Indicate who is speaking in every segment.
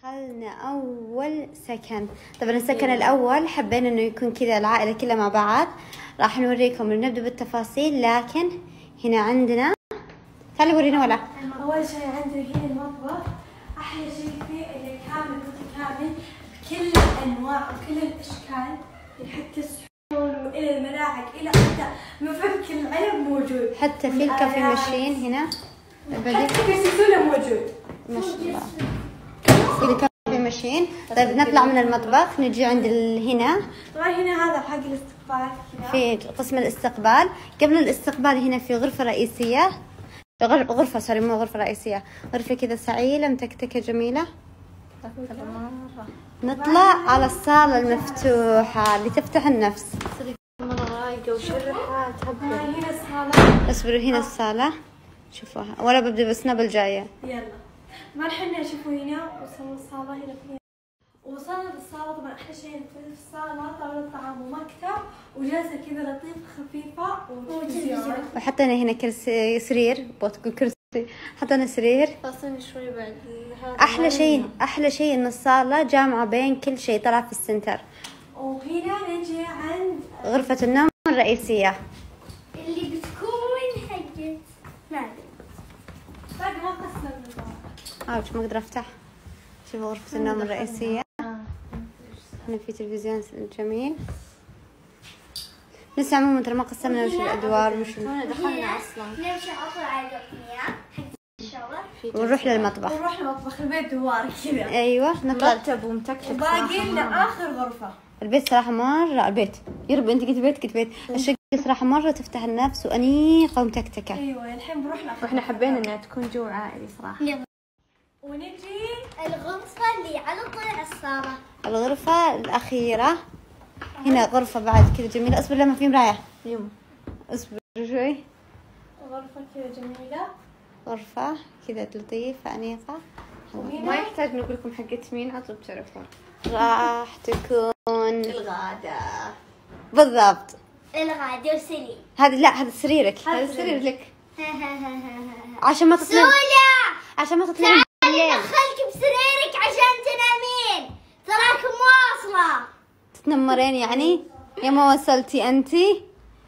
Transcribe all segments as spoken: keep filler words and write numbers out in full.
Speaker 1: دخلنا أول سكن. طبعا السكن الأول حبينا إنه يكون كذا العائلة كلها مع بعض. راح نوريكم نبدأ بالتفاصيل، لكن هنا عندنا تعالي ورينا. ولا
Speaker 2: أول شيء عندنا هنا المطبخ، أحلى شيء فيه إنه كامل متكامل بكل الأنواع وكل الأشكال، حتى الصحون وإلى الملاعق إلى حتى مفك العلب موجود،
Speaker 1: حتى في الكافي ماشين هنا،
Speaker 2: حتى كيسيسولا موجود
Speaker 1: ما شاء الله. إذا كافي ماشين. طيب نطلع من المطبخ نجي عند هنا.
Speaker 2: طبعا هنا هذا حق الاستقبال، هنا
Speaker 1: في قسم الاستقبال. قبل الاستقبال هنا في غرفة رئيسية، غرفة سوري مو غرفة رئيسية، غرفة كذا سعيلة متكتكة جميلة. نطلع على الصالة المفتوحة اللي تفتح النفس، مرة رايقة وشرحة تهبل.
Speaker 2: هنا الصالة.
Speaker 1: اصبروا هنا الصالة شوفوها، ولا ببدأ بالسناب الجاية.
Speaker 2: يلا ما رحنا شوفوا هنا. وصلنا الصالة هنا فيها، وصلنا الصالة. طبعا أحلى شيء في الصالة طاولة طعام ومكتب وجلسة كذا لطيفة خفيفة وتلفزيون.
Speaker 1: وحطينا هنا كرسي سرير، بتقول كرسي، حطينا سرير.
Speaker 2: فاصلنا شوي بعد هذا.
Speaker 1: أحلى شيء أحلى شيء إن الصالة جامعة بين كل شيء، طلع في السنتر.
Speaker 2: وهنا نجي عند
Speaker 1: غرفة النوم الرئيسية
Speaker 3: اللي بتكون حقت ما ادري
Speaker 2: باقي ما قسمنا.
Speaker 1: اوش ما اقدر افتح. شوفوا غرفة النوم الرئيسية، هنا في تلفزيون جميل. لسه عموما ترى ما قسمنا وش الادوار وش
Speaker 3: دخلنا اصلا. نمشي عطر على القطنية حق الشاور
Speaker 1: ونروح للمطبخ.
Speaker 2: ونروح المطبخ. البيت دوار كذا.
Speaker 1: ايوه نطلع.
Speaker 2: مرتب ومتكتك. وباقي لنا اخر غرفة.
Speaker 1: البيت صراحة مرة، البيت يا رب انت قلت بيت قلت بيت. الشقة صراحة مرة تفتح النفس وانيقة ومتكتكة.
Speaker 2: ايوه الحين بنروح لها.
Speaker 4: واحنا حبينا انها تكون جو عائلي صراحة.
Speaker 2: ونجي
Speaker 3: الغرفة اللي على طول الصالة.
Speaker 1: الغرفة الأخيرة هنا غرفة بعد كذا جميلة. اصبر لما في مراية.
Speaker 4: يوم
Speaker 1: اصبر شوي.
Speaker 2: غرفة كذا جميلة،
Speaker 1: غرفة كذا لطيفة أنيقة.
Speaker 4: ما يحتاج نقول لكم حقت مين، عطوا بتعرفون.
Speaker 1: راح تكون
Speaker 4: الغداء
Speaker 1: بالضبط.
Speaker 3: الغادة وسليم.
Speaker 1: هذا لا هذا سريرك،
Speaker 4: هذا السرير لك
Speaker 1: عشان ما تطلعين
Speaker 3: سولا
Speaker 1: عشان ما تطلعين بالليل.
Speaker 3: دخلك بسريرك عشان تنامين، تراك مواصلة.
Speaker 1: تتنمرين يعني يا ما وصلتي انتي.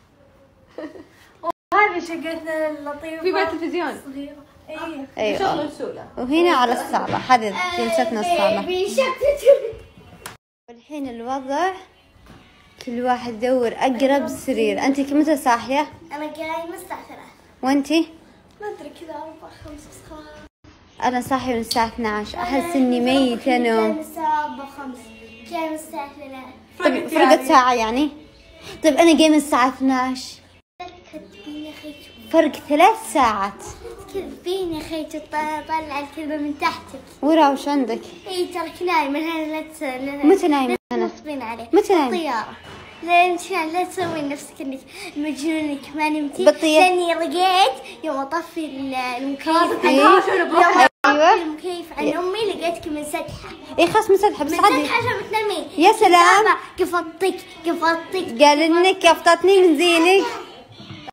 Speaker 2: وهذه شقتنا اللطيفة
Speaker 4: في بيت تلفزيون
Speaker 2: صغيرة. ايوه
Speaker 1: ايوه.
Speaker 4: شغل سولا.
Speaker 1: وهنا على الصالة، هذه جلستنا الصالة.
Speaker 3: بيشتتوا.
Speaker 1: والحين الوضع كل واحد يدور اقرب سرير. انتي متى صاحية؟
Speaker 3: أنا قايمة الساعة ثلاثة.
Speaker 1: وانتي؟
Speaker 2: ما ادري كذا اربع خمس صخار.
Speaker 1: انا صاحية من الساعة اثني عشر، احس اني ميتة
Speaker 3: قايمة
Speaker 1: نوم.
Speaker 3: الساعة أربعة خمس، قايمة الساعة ثلاثة.
Speaker 1: طيب فرقت ساعة يعني؟ طيب انا قايمة الساعة اثني عشر،
Speaker 3: كذبين يا أخي،
Speaker 1: فرق ثلاث ساعات.
Speaker 3: كذبين يا أخي، تطلع الكذبة من تحتك.
Speaker 1: ورا وش عندك؟
Speaker 3: اي ترك نايمة هنا. لا تس...
Speaker 1: متى نايمة انا؟
Speaker 3: تصبين عليه.
Speaker 1: متى نايمة؟
Speaker 3: بالطيارة. لا مشان لا تسوين نفسك انك مجنونك ما نمتي.
Speaker 1: بالطيارة.
Speaker 3: لاني رقيت يوم اطفي المكيف.
Speaker 1: أيوة.
Speaker 3: يوم
Speaker 1: ايوه
Speaker 3: المكيف عن امي لقيتك من سطحة.
Speaker 1: اي خلاص مسدحة بس
Speaker 3: من
Speaker 1: عادي.
Speaker 3: سطحة عشان بتنامين.
Speaker 1: يا سلام.
Speaker 3: قفطتك قفطتك.
Speaker 1: قال انك كفطتني من زينك.